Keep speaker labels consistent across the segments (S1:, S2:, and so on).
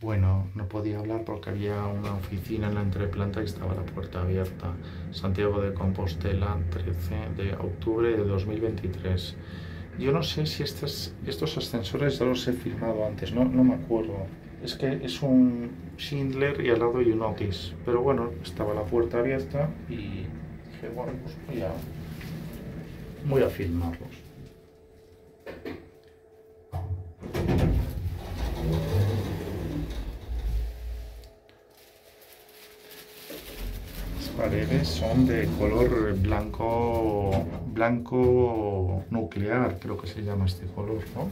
S1: Bueno, no podía hablar porque había una oficina en la entreplanta y estaba la puerta abierta. Santiago de Compostela, 13 de octubre de 2023. Yo no sé si estos ascensores ya los he firmado antes, no me acuerdo. Es que es un Schindler y al lado hay un Otis. Pero bueno, estaba la puerta abierta y dije, bueno, pues voy a filmarlos. Las paredes son de color blanco nuclear, creo que se llama este color, ¿no?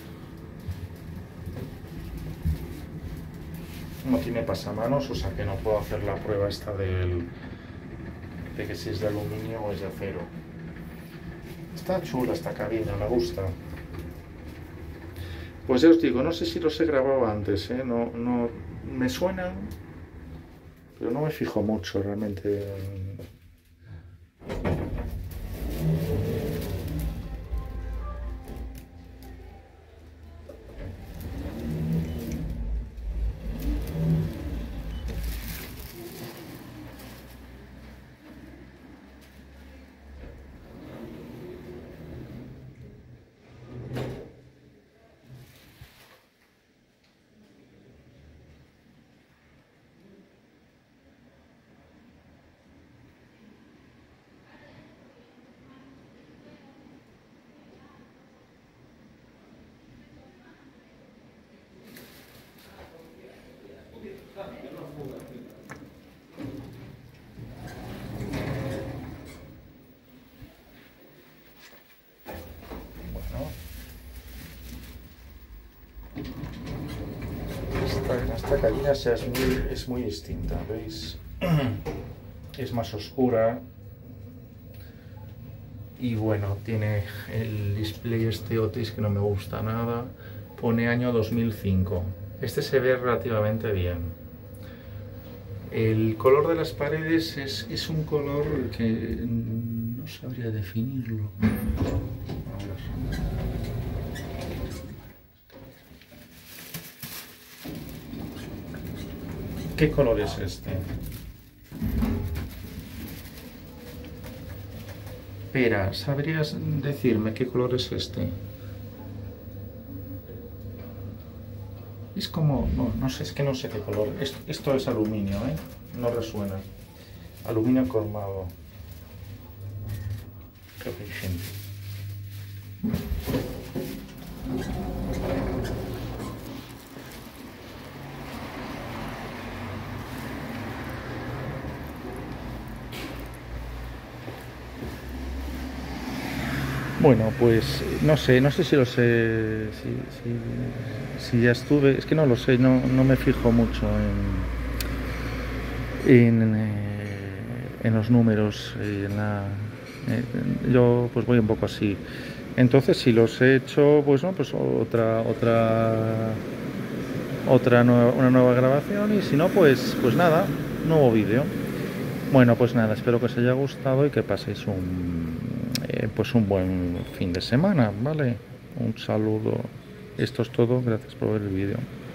S1: No tiene pasamanos, o sea que no puedo hacer la prueba esta de que si es de aluminio o es de acero. Está chula esta cabina, me gusta. Pues ya os digo, no sé si los he grabado antes, ¿eh? No, me suenan, pero no me fijo mucho realmente. Bueno, esta cabina es muy distinta, ¿veis? Es más oscura y bueno, tiene el display este Otis que no me gusta nada. Pone año 2005. Este se ve relativamente bien. El color de las paredes es un color que no sabría definirlo. A ver. ¿Qué color es este? Espera, ¿sabrías decirme qué color es este? Es como, no sé, es que no sé qué color. Esto es aluminio, ¿eh? No resuena. Aluminio cromado. Creo que hay gente. Bueno, pues no sé si lo sé, si ya estuve, es que no lo sé, no me fijo mucho en los números, yo pues voy un poco así. Entonces si los he hecho, pues no, pues una nueva grabación, y si no, pues nada, nuevo vídeo. Bueno, pues nada, espero que os haya gustado y que paséis pues un buen fin de semana, ¿vale? Un saludo. Esto es todo, gracias por ver el vídeo.